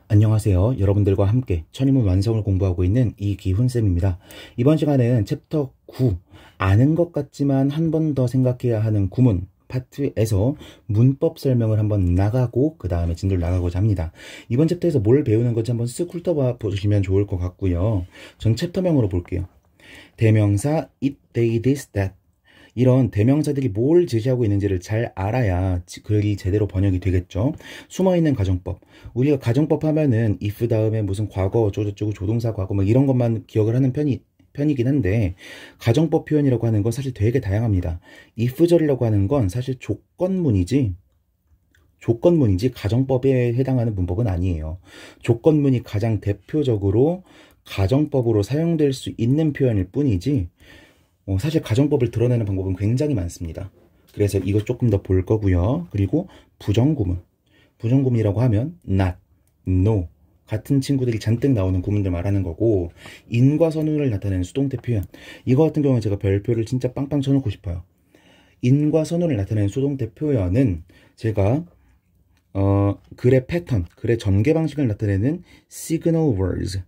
안녕하세요. 여러분들과 함께 천인문 완성을 공부하고 있는 이기훈쌤입니다. 이번 시간에는 챕터 9, 아는 것 같지만 한 번 더 생각해야 하는 구문 파트에서 문법 설명을 한번 나가고 그 다음에 진도를 나가고자 합니다. 이번 챕터에서 뭘 배우는 건지 한번 쓱 훑어봐 보시면 좋을 것 같고요. 전 챕터명으로 볼게요. 대명사 it, they, this, that 이런 대명사들이 뭘 제시하고 있는지를 잘 알아야 글이 제대로 번역이 되겠죠. 숨어있는 가정법. 우리가 가정법 하면은 if 다음에 무슨 과거 어쩌고저쩌고 조동사 과거 뭐 이런 것만 기억을 하는 편이긴 한데 가정법 표현이라고 하는 건 사실 되게 다양합니다. if절이라고 하는 건 사실 조건문이지 가정법에 해당하는 문법은 아니에요. 조건문이 가장 대표적으로 가정법으로 사용될 수 있는 표현일 뿐이지 사실 가정법을 드러내는 방법은 굉장히 많습니다. 그래서 이거 조금 더 볼 거고요. 그리고 부정구문. 부정구문이라고 하면 not, no 같은 친구들이 잔뜩 나오는 구문들 말하는 거고, 인과 선우를 나타내는 수동태 표현. 이거 같은 경우는 제가 별표를 진짜 빵빵 쳐놓고 싶어요. 인과 선우를 나타내는 수동태 표현은 제가 글의 패턴, 글의 전개 방식을 나타내는 signal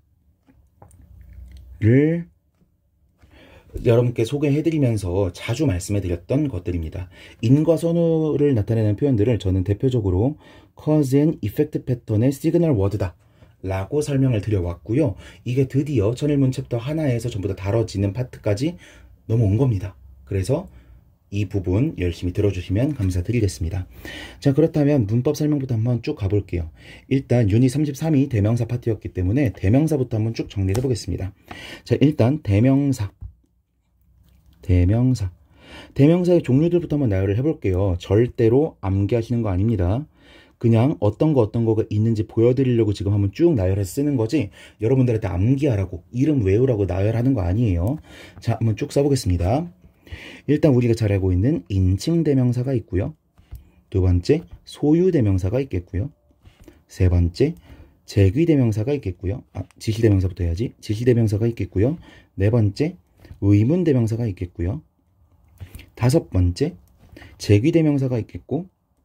words를 여러분께 소개해드리면서 자주 말씀해드렸던 것들입니다. 인과 선우를 나타내는 표현들을 저는 대표적으로 cause and effect 패턴의 시그널 워드다 라고 설명을 드려왔고요. 이게 드디어 천일문 챕터 하나에서 전부 다 다뤄지는 파트까지 넘어온 겁니다. 그래서 이 부분 열심히 들어주시면 감사드리겠습니다. 자, 그렇다면 문법 설명부터 한번 쭉 가볼게요. 일단 유닛 33이 대명사 파트였기 때문에 대명사부터 한번 쭉 정리해 보겠습니다. 자, 일단 대명사의 종류들부터 한번 나열을 해볼게요. 절대로 암기하시는 거 아닙니다. 그냥 어떤 거가 있는지 보여드리려고 지금 한번 쭉 나열해서 쓰는 거지 여러분들한테 암기하라고 이름 외우라고 나열하는 거 아니에요. 자, 한번 쭉 써보겠습니다. 일단 우리가 잘 알고 있는 인칭 대명사가 있고요. 두 번째 소유 대명사가 있겠고요. 세 번째 제귀 대명사가 있겠고요. 지시 대명사부터 해야지. 지시 대명사가 있겠고요. 네 번째 의문 대명사가 있겠고요. 다섯 번째 제귀 대명사가 있겠고,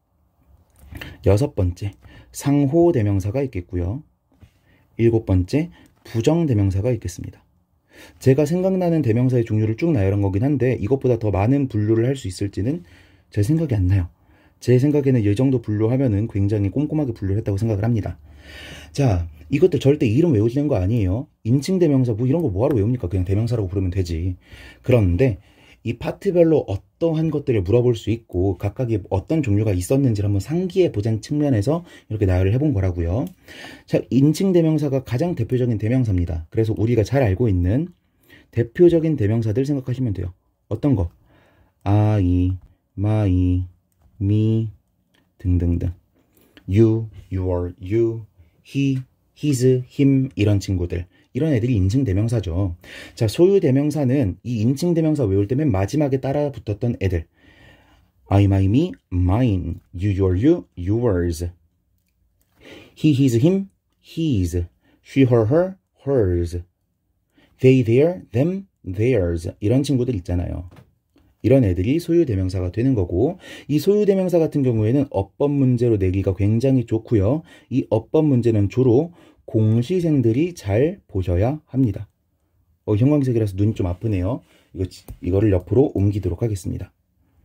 여섯 번째 상호 대명사가 있겠고요. 일곱 번째 부정 대명사가 있겠습니다. 제가 생각나는 대명사의 종류를 쭉 나열한 거긴 한데 이것보다 더 많은 분류를 할 수 있을지는 제 생각이 안 나요. 제 생각에는 이 정도 분류하면은 굉장히 꼼꼼하게 분류를 했다고 생각을 합니다. 자, 이것도 절대 이름 외우시는 거 아니에요. 인칭 대명사 뭐 이런 거 뭐하러 외웁니까? 그냥 대명사라고 부르면 되지. 그런데 이 파트별로 어떠한 것들을 물어볼 수 있고 각각의 어떤 종류가 있었는지를 한번 상기해 보자는 측면에서 이렇게 나열을 해본 거라고요. 자, 인칭 대명사가 가장 대표적인 대명사입니다. 그래서 우리가 잘 알고 있는 대표적인 대명사들 생각하시면 돼요. 어떤 거? I, my, me 등등등. you, your, you, he, his, him 이런 친구들. 이런 애들이 인칭 대명사죠. 자, 소유 대명사는 이 인칭 대명사 외울 때 맨 마지막에 따라 붙었던 애들. I, my, me, mine. You, your, you, yours. He, his, him, his. She, her, her, hers. They, their, them, theirs. 이런 친구들 있잖아요. 이런 애들이 소유 대명사가 되는 거고, 이 소유 대명사 같은 경우에는 어법 문제로 내기가 굉장히 좋고요. 이 어법 문제는 주로 공시생들이 잘 보셔야 합니다. 형광색이라서 눈이 좀 아프네요. 이거를 옆으로 옮기도록 하겠습니다.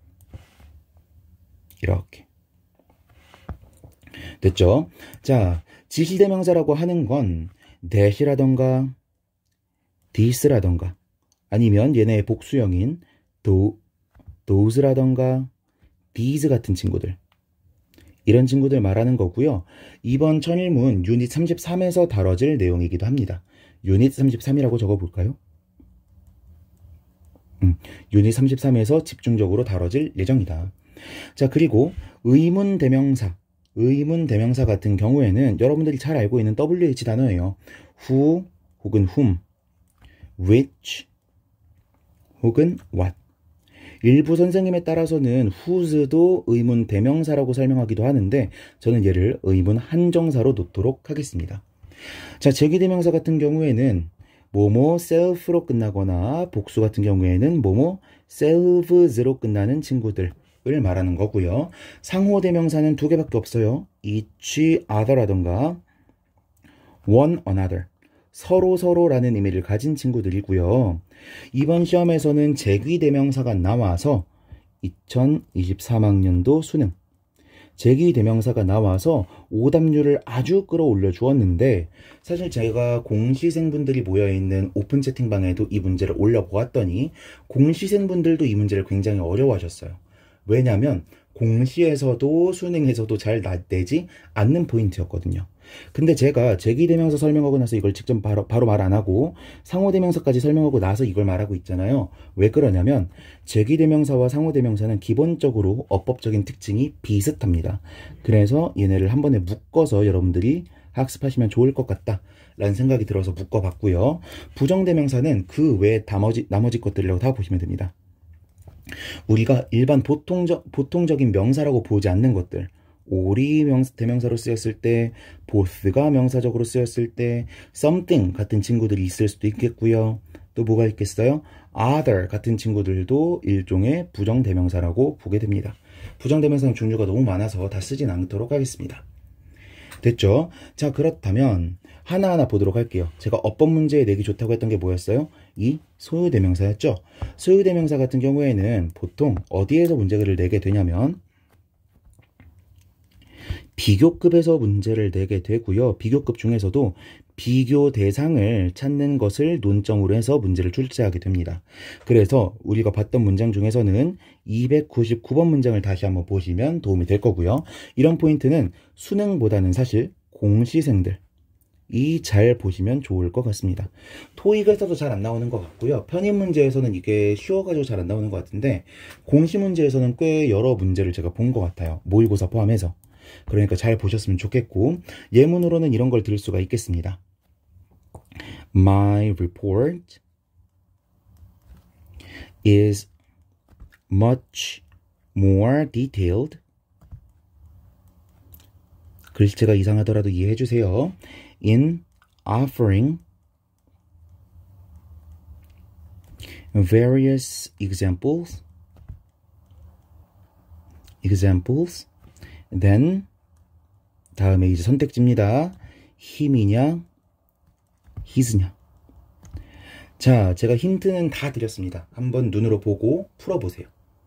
이렇게 됐죠? 자, 지시대명사라고 하는 건 that이라던가 this라던가 아니면 얘네의 복수형인 those라던가 these 같은 친구들, 이런 친구들 말하는 거고요. 이번 천일문 유닛 33에서 다뤄질 내용이기도 합니다. 유닛 33이라고 적어볼까요? 유닛 33에서 집중적으로 다뤄질 예정이다. 자, 그리고 의문 대명사 같은 경우에는 여러분들이 잘 알고 있는 WH 단어예요. who 혹은 whom, which 혹은 what. 일부 선생님에 따라서는 whose도 의문 대명사라고 설명하기도 하는데 저는 얘를 의문 한정사로 놓도록 하겠습니다. 자, 제귀 대명사 같은 경우에는 뭐뭐 self로 끝나거나 복수 같은 경우에는 뭐뭐 selves로 끝나는 친구들을 말하는 거고요. 상호 대명사는 두 개밖에 없어요. each, other라던가 one another. 서로라는 의미를 가진 친구들이고요. 이번 시험에서는 제귀대명사가 나와서 2023학년도 수능 제귀대명사가 나와서 오답률을 아주 끌어올려 주었는데 사실 제가 공시생분들이 모여있는 오픈 채팅방에도 이 문제를 올려보았더니 공시생분들도 이 문제를 굉장히 어려워하셨어요. 왜냐하면 공시에서도 수능에서도 잘 내지 않는 포인트였거든요. 근데 제가 제기대명사 설명하고 나서 이걸 직접 바로 말 안 하고 상호대명사까지 설명하고 나서 이걸 말하고 있잖아요. 왜 그러냐면 제기대명사와 상호대명사는 기본적으로 어법적인 특징이 비슷합니다. 그래서 얘네를 한 번에 묶어서 여러분들이 학습하시면 좋을 것 같다 라는 생각이 들어서 묶어봤고요. 부정대명사는 그 외 나머지 것들이라고 다 보시면 됩니다. 우리가 일반 보통적인 명사라고 보지 않는 것들, all이 대명사로 쓰였을 때, both가 명사적으로 쓰였을 때, something 같은 친구들이 있을 수도 있겠고요. 또 뭐가 있겠어요? other 같은 친구들도 일종의 부정대명사라고 보게 됩니다. 부정대명사는 종류가 너무 많아서 다 쓰진 않도록 하겠습니다. 됐죠? 자, 그렇다면 하나하나 보도록 할게요. 제가 어법 문제에 내기 좋다고 했던 게 뭐였어요? 이 소유대명사였죠? 소유대명사 같은 경우에는 보통 어디에서 문제를 내게 되냐면 비교급에서 문제를 내게 되고요. 비교급 중에서도 비교 대상을 찾는 것을 논점으로 해서 문제를 출제하게 됩니다. 그래서 우리가 봤던 문장 중에서는 299번 문장을 다시 한번 보시면 도움이 될 거고요. 이런 포인트는 수능보다는 사실 공시생들이 잘 보시면 좋을 것 같습니다. 토익에서도 잘 안 나오는 것 같고요. 편입 문제에서는 이게 쉬워가지고 잘 안 나오는 것 같은데 공시 문제에서는 꽤 여러 문제를 제가 본 것 같아요. 모의고사 포함해서. 그러니까 잘 보셨으면 좋겠고 예문으로는 이런 걸 들을 수가 있겠습니다. My report is much more detailed. 글씨체가 이상하더라도 이해해 주세요. In offering various examples, then 다음에 이제 선택지입니다. 힘이냐, his냐. 자, 제가 힌트는 다 드렸습니다. 한번 눈으로 보고 풀어보세요.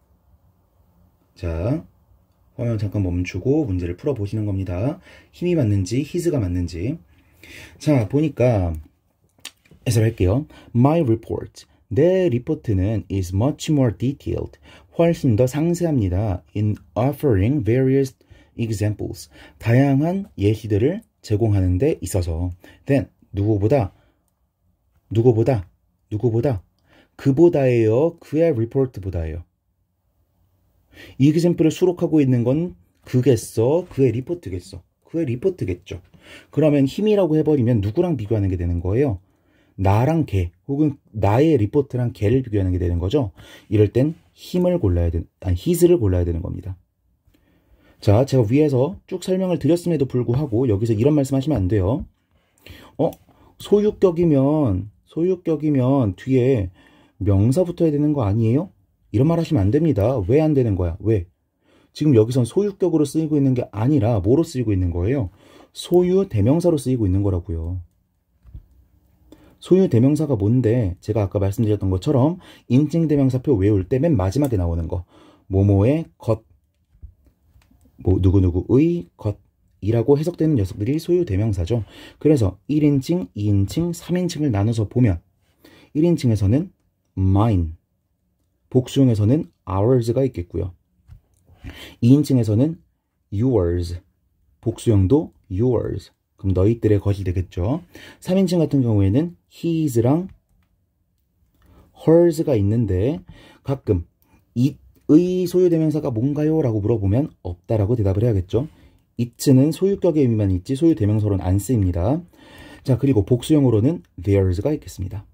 자, 화면 잠깐 멈추고 문제를 풀어보시는 겁니다. 힘이 맞는지, his가 맞는지. 자, 보니까 해설할게요. My report. 내 리포트는 is much more detailed. 훨씬 더 상세합니다. In offering various examples. 다양한 예시들을 제공하는 데 있어서. then 누구보다 그보다예요. 그의 리포트보다예요. 이 example을 수록하고 있는 건 그겠어. 그의 리포트겠어. 그의 리포트겠죠. 그러면 힘이라고 해버리면 누구랑 비교하는 게 되는 거예요? 나랑 걔 혹은 나의 리포트랑 걔를 비교하는 게 되는 거죠. 이럴 땐 his를 골라야 되는 겁니다. 자, 제가 위에서 쭉 설명을 드렸음에도 불구하고 여기서 이런 말씀 하시면 안 돼요. 소유격이면 뒤에 명사 붙어야 되는 거 아니에요? 이런 말 하시면 안 됩니다. 왜 안 되는 거야? 왜? 지금 여기선 소유격으로 쓰이고 있는 게 아니라 뭐로 쓰이고 있는 거예요? 소유 대명사로 쓰이고 있는 거라고요. 소유 대명사가 뭔데? 제가 아까 말씀드렸던 것처럼 인칭 대명사표 외울 때 맨 마지막에 나오는 거. 뭐뭐의 것, 누구누구의 것이라고 해석되는 녀석들이 소유 대명사죠. 그래서 1인칭, 2인칭, 3인칭을 나눠서 보면 1인칭에서는 mine, 복수형에서는 ours가 있겠고요. 2인칭에서는 yours, 복수형도 yours. 그럼 너희들의 것이 되겠죠. 3인칭 같은 경우에는 his랑 hers가 있는데 가끔 it의 소유대명사가 뭔가요? 라고 물어보면 없다라고 대답을 해야겠죠. it는 소유격의 의미만 있지 소유대명사로는 안 쓰입니다. 자, 그리고 복수형으로는 theirs가 있겠습니다.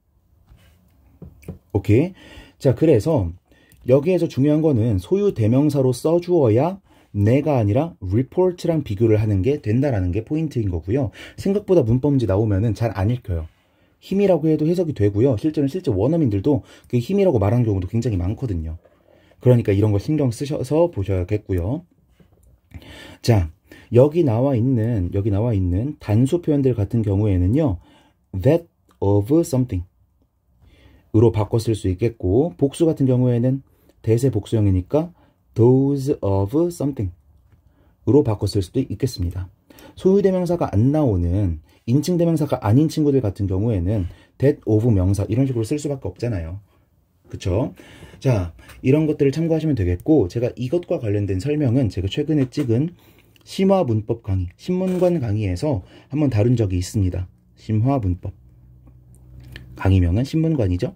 오케이. 자, 그래서 여기에서 중요한 거는 소유대명사로 써주어야 내가 아니라 report랑 비교를 하는 게 된다라는 게 포인트인 거고요. 생각보다 문법 문제 나오면은 잘 안 읽혀요. 힘이라고 해도 해석이 되고요. 실제 원어민들도 그 힘이라고 말하는 경우도 굉장히 많거든요. 그러니까 이런 거 신경 쓰셔서 보셔야겠고요. 자, 여기 나와 있는 단수 표현들 같은 경우에는요, that of something 으로 바꿔 쓸 수 있겠고, 복수 같은 경우에는 대세 복수형이니까 those of something 으로 바꿔 쓸 수도 있겠습니다. 소유대명사가 안 나오는 인칭대명사가 아닌 친구들 같은 경우에는 that of 명사 이런 식으로 쓸 수밖에 없잖아요. 그쵸? 자, 이런 것들을 참고하시면 되겠고, 제가 이것과 관련된 설명은 제가 최근에 찍은 심화문법 강의, 신문관 강의에서 한번 다룬 적이 있습니다. 심화문법. 강의명은 신문관이죠?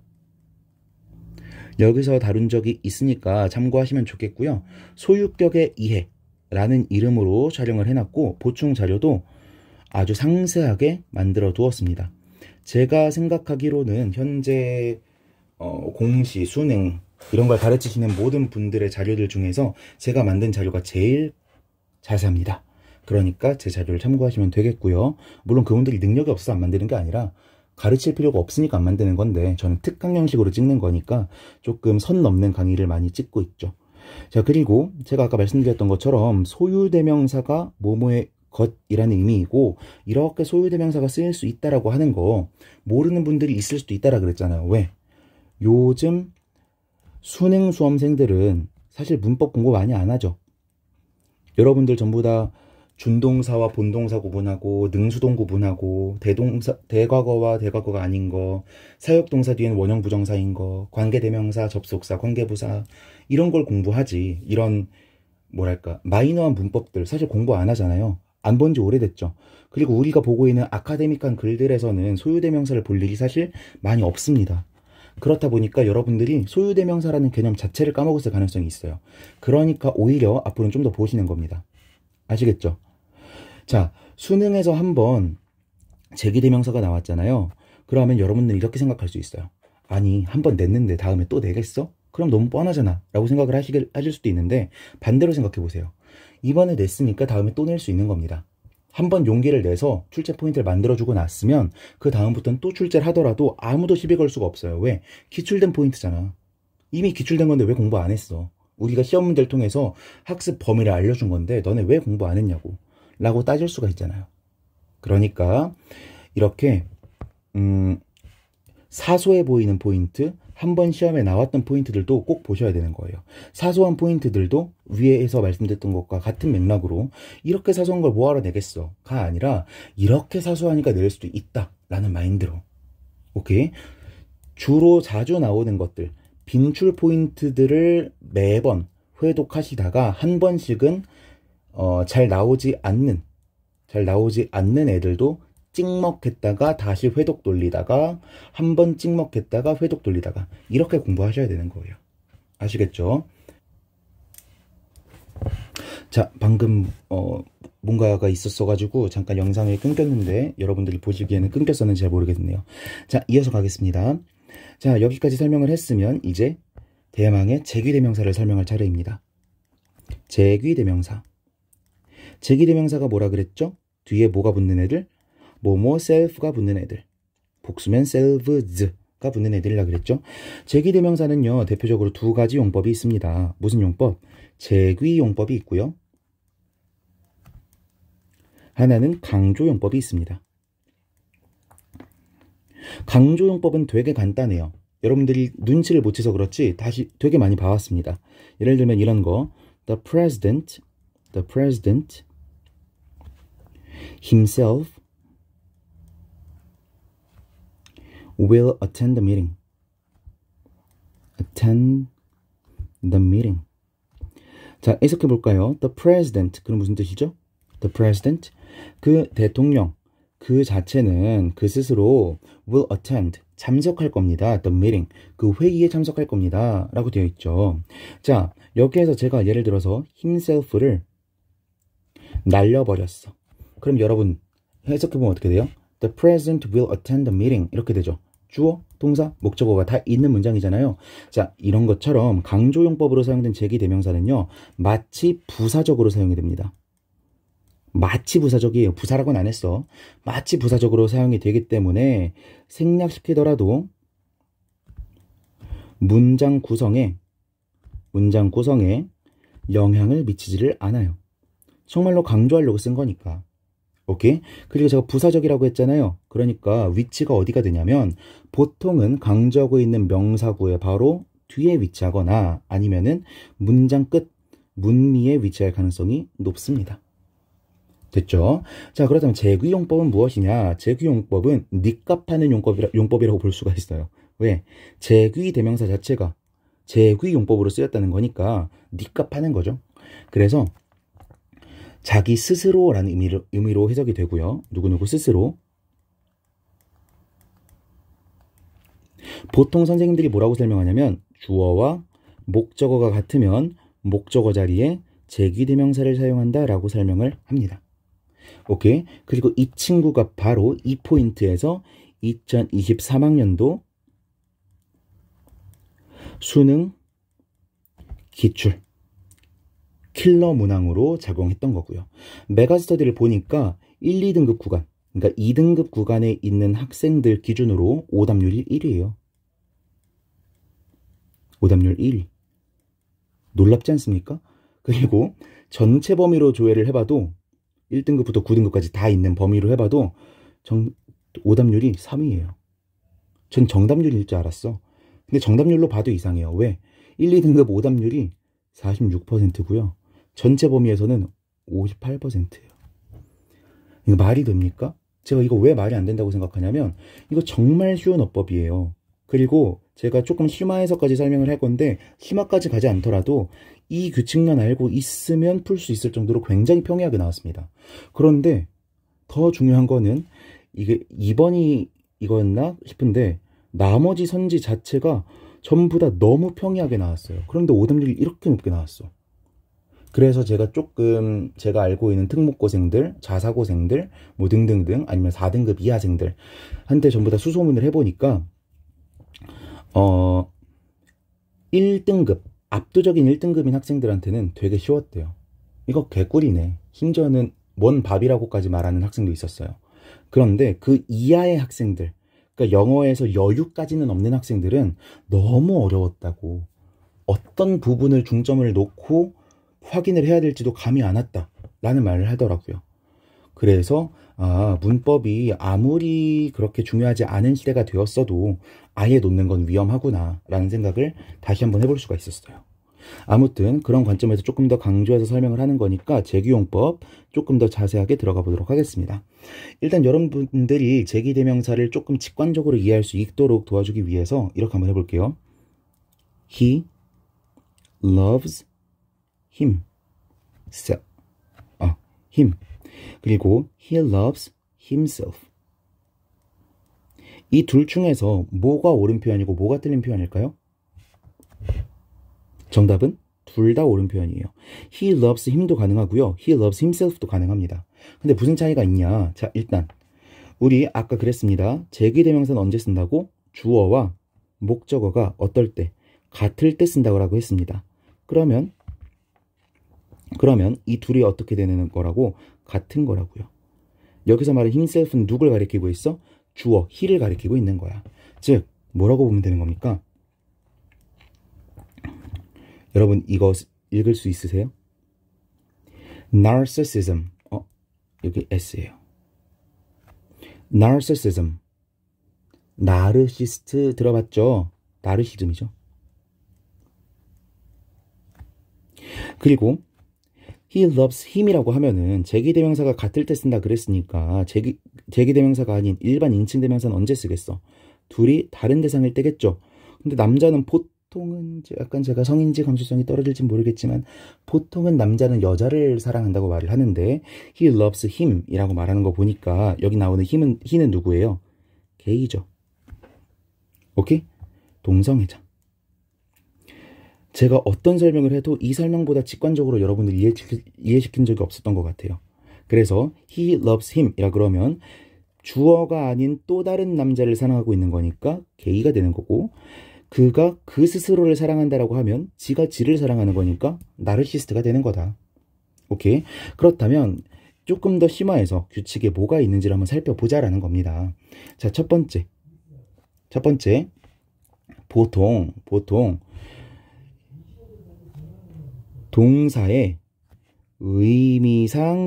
여기서 다룬 적이 있으니까 참고하시면 좋겠고요. 소유격의 이해라는 이름으로 촬영을 해놨고, 보충 자료도 아주 상세하게 만들어 두었습니다. 제가 생각하기로는 현재 공시, 수능 이런 걸 가르치시는 모든 분들의 자료들 중에서 제가 만든 자료가 제일 자세합니다. 그러니까 제 자료를 참고하시면 되겠고요. 물론 그분들이 능력이 없어서 안 만드는 게 아니라 가르칠 필요가 없으니까 안 만드는 건데, 저는 특강 형식으로 찍는 거니까 조금 선 넘는 강의를 많이 찍고 있죠. 자, 그리고 제가 아까 말씀드렸던 것처럼 소유대명사가 뭐뭐의 것이라는 의미이고, 이렇게 소유대명사가 쓰일 수 있다라고 하는 거 모르는 분들이 있을 수도 있다라 그랬잖아요. 왜? 요즘 수능 수험생들은 사실 문법 공부 많이 안 하죠. 여러분들 전부 다 준동사와 본동사 구분하고, 능수동 구분하고, 대과거와 대과거가 아닌 거, 사역동사 뒤에는 원형 부정사인 거, 관계대명사, 접속사, 관계부사 이런 걸 공부하지, 이런 뭐랄까 마이너한 문법들 사실 공부 안 하잖아요. 안 본 지 오래됐죠. 그리고 우리가 보고 있는 아카데믹한 글들에서는 소유대명사를 볼 일이 사실 많이 없습니다. 그렇다 보니까 여러분들이 소유대명사라는 개념 자체를 까먹었을 가능성이 있어요. 그러니까 오히려 앞으로는 좀 더 보시는 겁니다. 아시겠죠? 자, 수능에서 한번 제기대명사가 나왔잖아요. 그러면 여러분들은 이렇게 생각할 수 있어요. 아니, 한번 냈는데 다음에 또 내겠어? 그럼 너무 뻔하잖아 라고 생각을 하실 수도 있는데, 반대로 생각해 보세요. 이번에 냈으니까 다음에 또 낼 수 있는 겁니다. 한번 용기를 내서 출제 포인트를 만들어주고 났으면 그 다음부터는 또 출제를 하더라도 아무도 시비 걸 수가 없어요. 왜? 기출된 포인트잖아. 이미 기출된 건데 왜 공부 안 했어? 우리가 시험 문제를 통해서 학습 범위를 알려준 건데 너네 왜 공부 안 했냐고 라고 따질 수가 있잖아요. 그러니까 이렇게 사소해 보이는 포인트, 한번 시험에 나왔던 포인트들도 꼭 보셔야 되는 거예요. 사소한 포인트들도 위에서 말씀드렸던 것과 같은 맥락으로 이렇게 사소한 걸 뭐하러 내겠어 가 아니라 이렇게 사소하니까 낼 수도 있다 라는 마인드로, 오케이? 주로 자주 나오는 것들, 빈출 포인트들을 매번 회독하시다가 한 번씩은 잘 나오지 않는 애들도 찍먹했다가 다시 회독 돌리다가 한 번 찍먹했다가 회독 돌리다가 이렇게 공부하셔야 되는 거예요. 아시겠죠? 자, 방금 뭔가가 있었어가지고 잠깐 영상이 끊겼는데 여러분들이 보시기에는 끊겼었는지 잘 모르겠네요. 자, 이어서 가겠습니다. 자, 여기까지 설명을 했으면 이제 대망의 제귀대명사를 설명할 차례입니다. 제귀대명사. 제귀대명사가 뭐라 그랬죠? 뒤에 뭐가 붙는 애들? 뭐뭐 self가 붙는 애들. 복수면 selves가 붙는 애들이라 그랬죠. 제귀대명사는요, 대표적으로 두 가지 용법이 있습니다. 무슨 용법? 제귀 용법이 있고요. 하나는 강조 용법이 있습니다. 강조 용법은 되게 간단해요. 여러분들이 눈치를 못 채서 그렇지 다시 되게 많이 봐왔습니다. 예를 들면 이런 거, the president himself will attend the meeting. attend the meeting. 자, 해석해 볼까요? The president, 그럼 무슨 뜻이죠? The president, 그 대통령, 그 자체는 그 스스로 will attend, 참석할 겁니다. The meeting, 그 회의에 참석할 겁니다. 라고 되어 있죠. 자, 여기에서 제가 예를 들어서 himself를 날려버렸어. 그럼 여러분 해석해보면 어떻게 돼요? The president will attend the meeting 이렇게 되죠. 주어, 동사, 목적어가 다 있는 문장이잖아요. 자, 이런 것처럼 강조용법으로 사용된 제기대명사는요, 마치 부사적으로 사용이 됩니다. 마치 부사적이에요. 부사라고는 안 했어. 마치 부사적으로 사용이 되기 때문에 생략시키더라도 문장 구성에 영향을 미치지를 않아요. 정말로 강조하려고 쓴 거니까. 오케이? 그리고 제가 부사적이라고 했잖아요. 그러니까 위치가 어디가 되냐면 보통은 강조하고 있는 명사구의 바로 뒤에 위치하거나 아니면은 문장 끝, 문미에 위치할 가능성이 높습니다. 됐죠? 자, 그렇다면 재귀용법은 무엇이냐? 재귀용법은 니값하는 용법이라고 볼 수가 있어요. 왜? 재귀 대명사 자체가 재귀용법으로 쓰였다는 거니까 니값하는 거죠. 그래서 자기 스스로라는 의미로 해석이 되고요. 누구누구 스스로. 보통 선생님들이 뭐라고 설명하냐면 주어와 목적어가 같으면 목적어 자리에 재귀대명사를 사용한다 라고 설명을 합니다. 오케이. 그리고 이 친구가 바로 이 포인트에서 2023학년도 수능 기출 킬러 문항으로 작용했던 거고요. 메가스터디를 보니까 1, 2등급 구간, 그러니까 2등급 구간에 있는 학생들 기준으로 오답률이 1위예요. 오답률 1위. 놀랍지 않습니까? 그리고 전체 범위로 조회를 해봐도 1등급부터 9등급까지 다 있는 범위로 해봐도 오답률이 3위예요. 전 정답률일 줄 알았어. 근데 정답률로 봐도 이상해요. 왜? 1, 2등급 오답률이 46%고요. 전체 범위에서는 58%예요. 이거 말이 됩니까? 제가 이거 왜 말이 안 된다고 생각하냐면 이거 정말 쉬운 어법이에요. 그리고 제가 조금 심화해서까지 설명을 할 건데 심화까지 가지 않더라도 이 규칙만 알고 있으면 풀 수 있을 정도로 굉장히 평이하게 나왔습니다. 그런데 더 중요한 거는 이게 2번이 이거였나 싶은데 나머지 선지 자체가 전부 다 너무 평이하게 나왔어요. 그런데 오답률이 이렇게 높게 나왔어. 그래서 제가 조금 제가 알고 있는 특목고생들, 자사고생들 뭐 등등등 아니면 4등급 이하생들 한테 전부 다 수소문을 해보니까 1등급 압도적인 1등급인 학생들한테는 되게 쉬웠대요. 이거 개꿀이네. 심지어는 뭔 밥이라고까지 말하는 학생도 있었어요. 그런데 그 이하의 학생들, 그러니까 영어에서 여유까지는 없는 학생들은 너무 어려웠다고, 어떤 부분을 중점을 놓고 확인을 해야 될지도 감이 안 왔다 라는 말을 하더라고요. 그래서 문법이 아무리 그렇게 중요하지 않은 시대가 되었어도 아예 놓는 건 위험하구나 라는 생각을 다시 한번 해볼 수가 있었어요. 아무튼 그런 관점에서 조금 더 강조해서 설명을 하는 거니까 재규용법 조금 더 자세하게 들어가 보도록 하겠습니다. 일단 여러분들이 재기대명사를 조금 직관적으로 이해할 수 있도록 도와주기 위해서 이렇게 한번 해볼게요. He loves him. 그리고 he loves himself. 이 둘 중에서 뭐가 옳은 표현이고 뭐가 틀린 표현일까요? 정답은 둘 다 옳은 표현이에요. he loves him도 가능하고요. he loves himself도 가능합니다. 근데 무슨 차이가 있냐? 자, 일단 우리 아까 그랬습니다. 재기대명사는 언제 쓴다고? 주어와 목적어가 어떨 때? 같을 때 쓴다고 했습니다. 그러면 이 둘이 어떻게 되는 거라고? 같은 거라고요. 여기서 말하는 himself는 누굴 가리키고 있어? 주어, he를 가리키고 있는 거야. 즉, 뭐라고 보면 되는 겁니까? 여러분, 이거 읽을 수 있으세요? narcissism. 여기 S예요. narcissism. 나르시스트 들어봤죠? 나르시즘이죠. 그리고 he loves him이라고 하면은 재기대명사가 같을 때 쓴다 그랬으니까 재기대명사가 아닌 일반 인칭대명사는 언제 쓰겠어? 둘이 다른 대상일 때겠죠. 근데 남자는 보통은 약간 제가 성인지 감수성이 떨어질지 모르겠지만 보통은 남자는 여자를 사랑한다고 말을 하는데 he loves him 이라고 말하는 거 보니까 여기 나오는 he는 누구예요? 게이죠. 오케이? 동성애자. 제가 어떤 설명을 해도 이 설명보다 직관적으로 여러분들 이해시킨 적이 없었던 것 같아요. 그래서 he loves him 이라 그러면 주어가 아닌 또 다른 남자를 사랑하고 있는 거니까 게이가 되는 거고, 그가 그 스스로를 사랑한다라고 하면 지가 지를 사랑하는 거니까 나르시스트가 되는 거다. 오케이? 그렇다면 조금 더 심화해서 규칙에 뭐가 있는지를 한번 살펴보자라는 겁니다. 자, 첫 번째 보통 동사의 의미상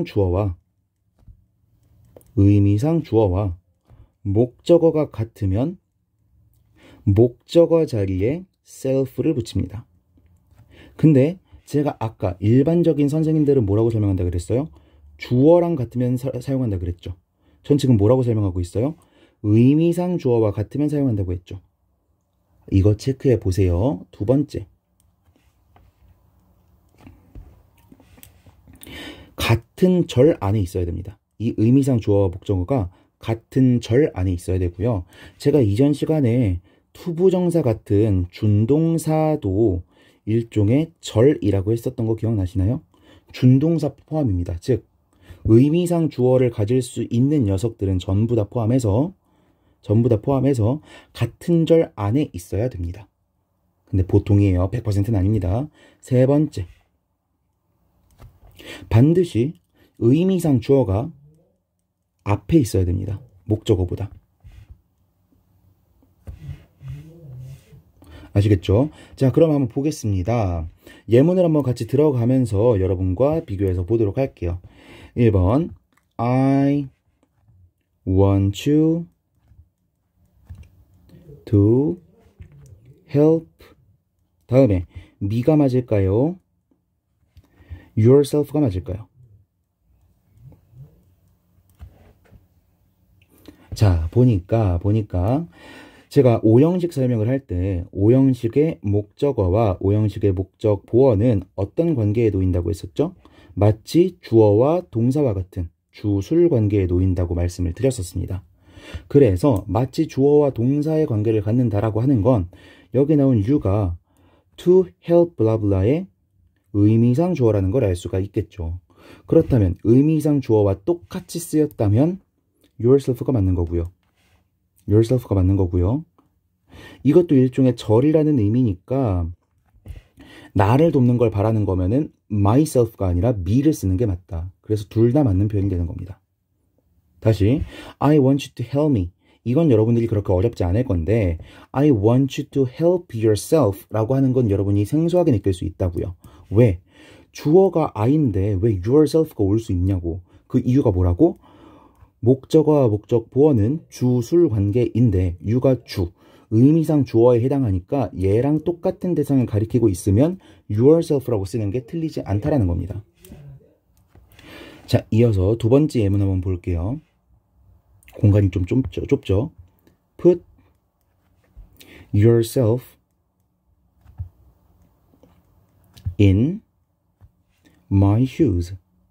주어와 목적어가 같으면 목적어 자리에 self를 붙입니다. 근데 제가 아까 일반적인 선생님들은 뭐라고 설명한다 그랬어요? 주어랑 같으면 사용한다 그랬죠. 전 지금 뭐라고 설명하고 있어요? 의미상 주어와 같으면 사용한다고 했죠. 이거 체크해 보세요. 두 번째. 같은 절 안에 있어야 됩니다. 이 의미상 주어와 목적어가 같은 절 안에 있어야 되고요. 제가 이전 시간에 투부정사 같은 준동사도 일종의 절이라고 했었던 거 기억나시나요? 준동사 포함입니다. 즉 의미상 주어를 가질 수 있는 녀석들은 전부 다 포함해서 같은 절 안에 있어야 됩니다. 근데 보통이에요. 100%는 아닙니다. 세 번째. 반드시 의미상 주어가 앞에 있어야 됩니다. 목적어보다. 아시겠죠? 자, 그럼 한번 보겠습니다. 예문을 한번 같이 들어가면서 여러분과 비교해서 보도록 할게요. 1번 I want you to help. 다음에 me가 맞을까요? yourself가 맞을까요? 자, 보니까 제가 5형식 설명을 할 때 5형식의 목적어와 5형식의 목적 보어는 어떤 관계에 놓인다고 했었죠? 마치 주어와 동사와 같은 주술 관계에 놓인다고 말씀을 드렸었습니다. 그래서 마치 주어와 동사의 관계를 갖는다라고 하는 건 여기 나온 you가 to help blah blah의 의미상 주어라는 걸 알 수가 있겠죠. 그렇다면 의미상 주어와 똑같이 쓰였다면 yourself가 맞는 거고요. 이것도 일종의 절이라는 의미니까 나를 돕는 걸 바라는 거면은 myself가 아니라 me를 쓰는 게 맞다. 그래서 둘 다 맞는 표현이 되는 겁니다. 다시 I want you to help me. 이건 여러분들이 그렇게 어렵지 않을 건데 I want you to help yourself 라고 하는 건 여러분이 생소하게 느낄 수 있다고요. 왜? 주어가 I인데 왜 yourself가 올 수 있냐고. 그 이유가 뭐라고? 목적어와 목적 보어는 주술 관계인데 you가 주, 의미상 주어에 해당하니까 얘랑 똑같은 대상을 가리키고 있으면 yourself라고 쓰는 게 틀리지 않다라는 겁니다. 자, 이어서 두 번째 예문 한번 볼게요. 공간이 좀 좁죠? Put yourself in my shoes.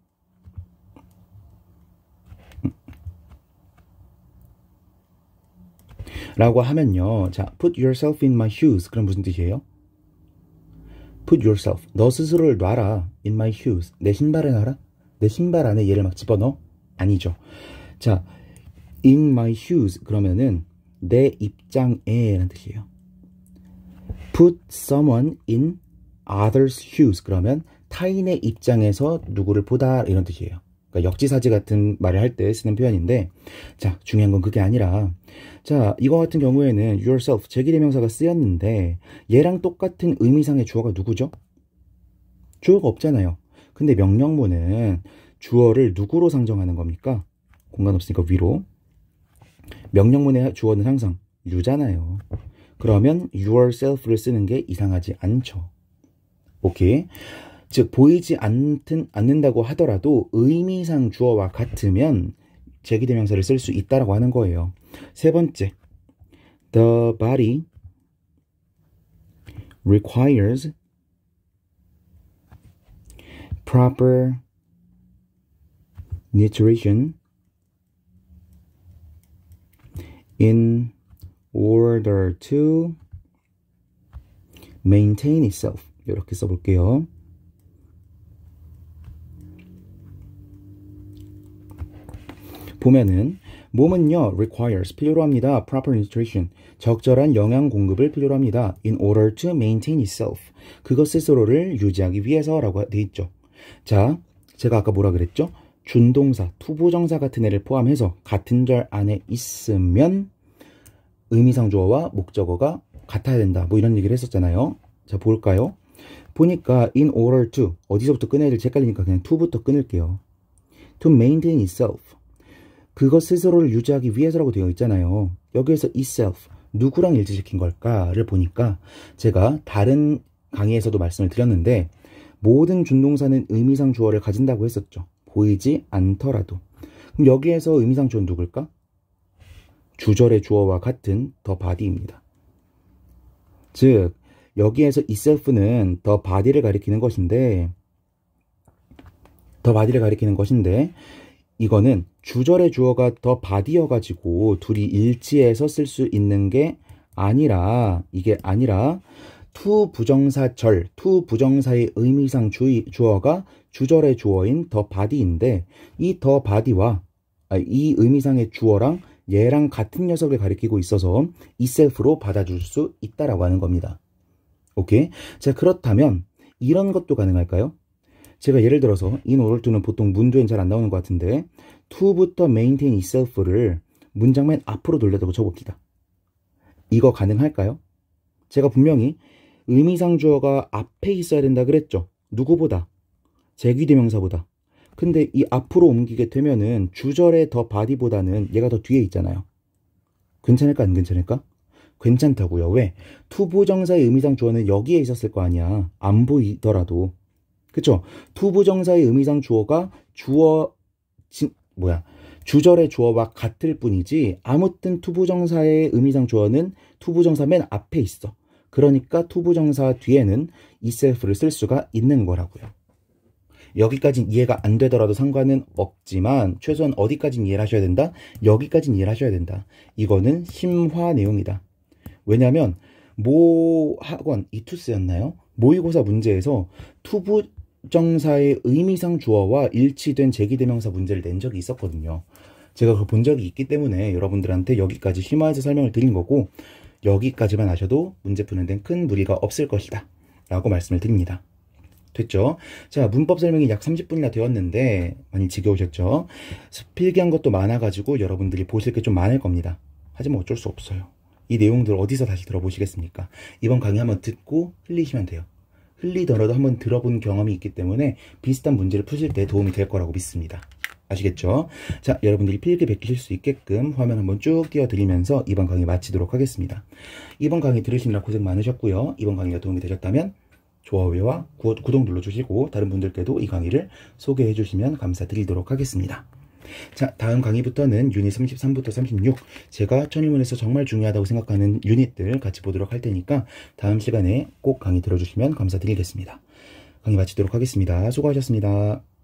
라고 하면요. 자, put yourself in my shoes. 그럼 무슨 뜻이에요? put yourself. 너 스스로를 놔라. in my shoes. 내 신발에 놔라? 내 신발 안에 얘를 막 집어넣어? 아니죠. 자, in my shoes. 그러면은 내 입장에 라는 뜻이에요. put someone in others shoes. 그러면 타인의 입장에서 누구를 보다 이런 뜻이에요. 그러니까 역지사지 같은 말을 할 때 쓰는 표현인데 자, 중요한 건 그게 아니라 자, 이거 같은 경우에는 yourself, 제기대명사가 쓰였는데 얘랑 똑같은 의미상의 주어가 누구죠? 주어가 없잖아요. 근데 명령문은 주어를 누구로 상정하는 겁니까? 공간 없으니까 위로. 명령문의 주어는 항상 you잖아요. 그러면 yourself를 쓰는 게 이상하지 않죠. 오케이. 즉 보이지 않는다고 하더라도 의미상 주어와 같으면 제기대명사를 쓸 수 있다라고 하는 거예요. 세 번째, the body requires proper nutrition in order to maintain itself. 이렇게 써볼게요. 보면은 몸은요 requires 필요로 합니다. proper nutrition 적절한 영양 공급을 필요로 합니다. in order to maintain itself 그것 스스로를 유지하기 위해서라고 돼 있죠. 자, 제가 아까 뭐라 그랬죠? 준동사, 투부정사 같은 애를 포함해서 같은 절 안에 있으면 의미상 주어와 목적어가 같아야 된다. 뭐 이런 얘기를 했었잖아요. 자, 볼까요? 보니까 in order to 어디서부터 끊어야 될지 헷갈리니까 그냥 to부터 끊을게요. to maintain itself 그것 스스로를 유지하기 위해서라고 되어 있잖아요. 여기에서 itself 누구랑 일치시킨 걸까를 보니까 제가 다른 강의에서도 말씀을 드렸는데 모든 준동사는 의미상 주어를 가진다고 했었죠. 보이지 않더라도. 그럼 여기에서 의미상 주어는 누굴까? 주절의 주어와 같은 the body입니다. 즉 여기에서 itself는 the body를 가리키는 것인데 이거는 주절의 주어가 the body여가지고 둘이 일치해서 쓸 수 있는 게 아니라 to 부정사절, to 부정사의 의미상 주어가 주절의 주어인 the body인데 이 the body와 이 의미상의 주어랑 얘랑 같은 녀석을 가리키고 있어서 itself로 받아줄 수 있다라고 하는 겁니다. 오케이? 자, 그렇다면 이런 것도 가능할까요? 제가 예를 들어서 in order to는 보통 문조엔 잘 안 나오는 것 같은데 to부터 maintain itself를 문장 맨 앞으로 돌려다고 쳐봅시다. 이거 가능할까요? 제가 분명히 의미상 주어가 앞에 있어야 된다 그랬죠. 누구보다? 제귀대명사보다. 근데 이 앞으로 옮기게 되면은 주절의 더 body보다는 얘가 더 뒤에 있잖아요. 괜찮을까 안 괜찮을까? 괜찮다고요. 왜? 투부정사의 의미상 주어는 여기에 있었을 거 아니야. 안 보이더라도. 그쵸? 투부정사의 의미상 주어가 주절의 주어와 같을 뿐이지 아무튼 투부정사의 의미상 주어는 투부정사 맨 앞에 있어. 그러니까 투부정사 뒤에는 itself를 쓸 수가 있는 거라고요. 여기까지는 이해가 안 되더라도 상관은 없지만 최소한 어디까지는 이해를 하셔야 된다? 여기까지는 이해를 하셔야 된다. 이거는 심화 내용이다. 왜냐하면 모 학원 이투스였나요? 모의고사 문제에서 투부정사의 의미상 주어와 일치된 제기대명사 문제를 낸 적이 있었거든요. 제가 그걸 본 적이 있기 때문에 여러분들한테 여기까지 심화해서 설명을 드린 거고 여기까지만 하셔도 문제 푸는 데는 큰 무리가 없을 것이다 라고 말씀을 드립니다. 됐죠? 자, 문법 설명이 약 30분이나 되었는데 많이 지겨우셨죠? 필기한 것도 많아가지고 여러분들이 보실 게 좀 많을 겁니다. 하지만 어쩔 수 없어요. 이 내용들 어디서 다시 들어보시겠습니까? 이번 강의 한번 듣고 흘리시면 돼요. 흘리더라도 한번 들어본 경험이 있기 때문에 비슷한 문제를 푸실 때 도움이 될 거라고 믿습니다. 아시겠죠? 자, 여러분들이 필기 베끼실 수 있게끔 화면 한번 쭉 띄워드리면서 이번 강의 마치도록 하겠습니다. 이번 강의 들으시느라 고생 많으셨고요. 이번 강의가 도움이 되셨다면 좋아요와 구독 눌러주시고 다른 분들께도 이 강의를 소개해 주시면 감사드리도록 하겠습니다. 자, 다음 강의부터는 유닛 33부터 36 제가 천일문에서 정말 중요하다고 생각하는 유닛들 같이 보도록 할 테니까 다음 시간에 꼭 강의 들어주시면 감사드리겠습니다. 강의 마치도록 하겠습니다. 수고하셨습니다.